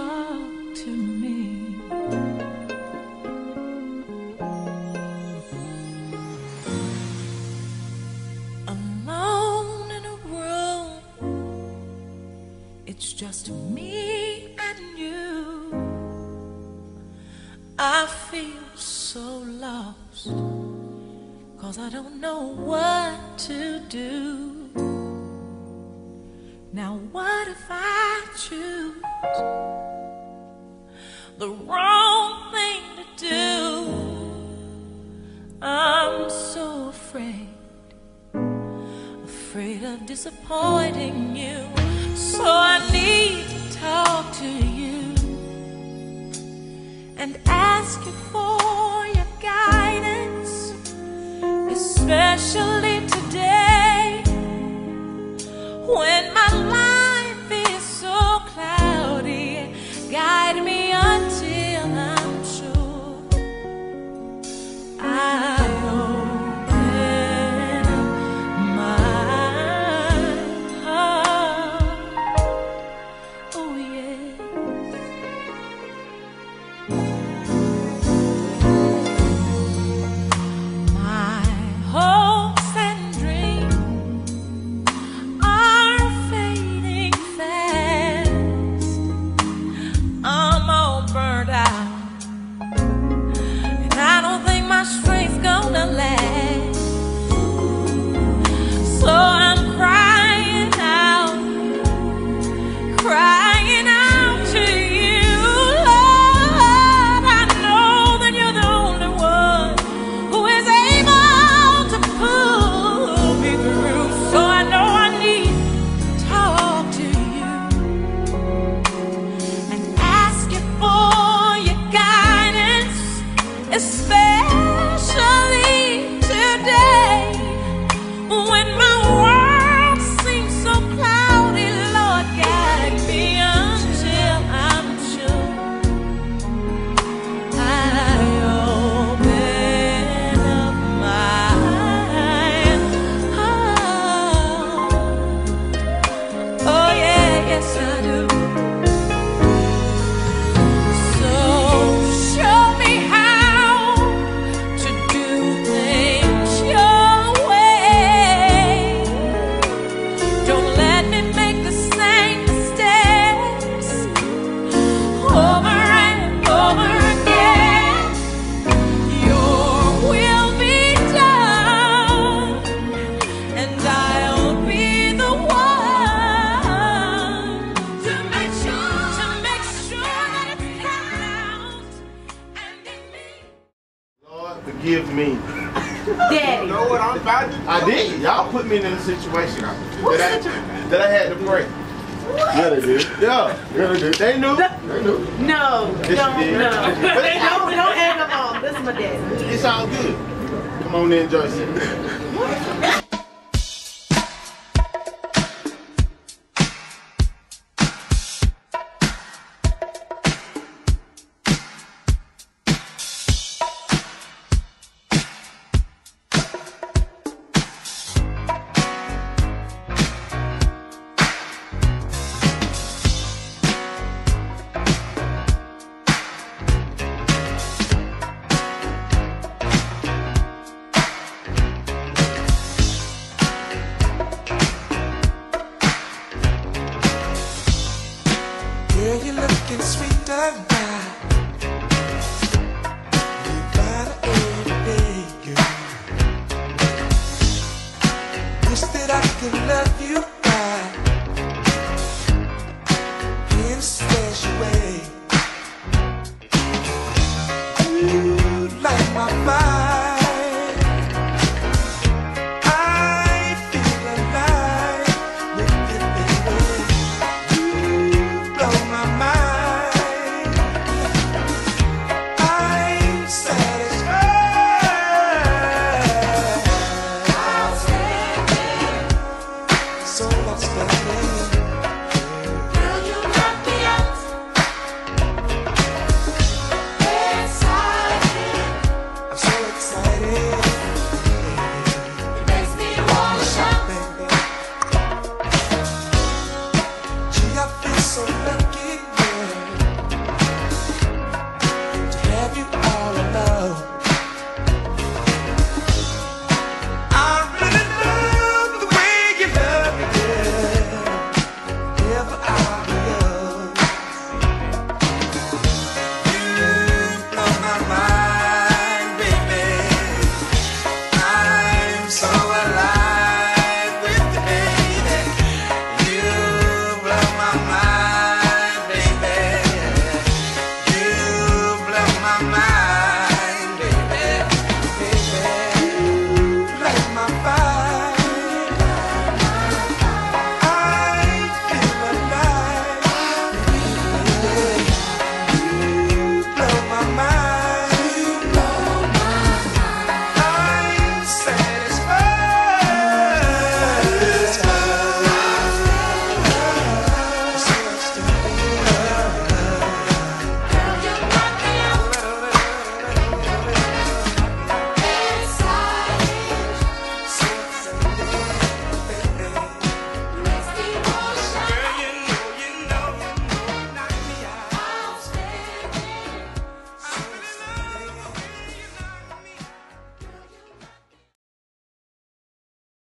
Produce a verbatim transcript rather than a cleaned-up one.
talk to me. Alone in a room, it's just me and you. I feel so lost, 'cause I don't know what to do. Now what if I choose the wrong thing to do? I'm so afraid, afraid of disappointing you. So I need to talk to you and ask you for your guidance, especially today when my life is so cloudy. Guide me until I'm sure I open up my heart. Oh yes. My hopes and dreams are fading fast. I'm all burned out, and I don't think my strength's gonna last. So I'm crying out, crying out to you, Lord. I know that you're the only one who is able to pull me through. So I know I need to talk to you and ask you for your guidance, especially today when my world seems so cloudy. Lord, guide me until I'm sure I open up my heart. Oh yeah, yes I do. So show me how to do things your way. Don't let me make the same mistakes over and over again. Your will be done, and I'll be the one to make sure, to make sure that it counts and in me. Lord, forgive me. Daddy. You know what I'm about to do? I did. Y'all put me in a situation What that I, situation? that I had to pray. Yeah, they did. Yeah, yeah, they did. They knew. They knew. No, Yes, you don't, did. no. But Don't, don't hang up on. This is my daddy. It's all good. Come on in, Joyce. Girl, you're looking sweeter now. You got it every day, girl. Wish that I could love you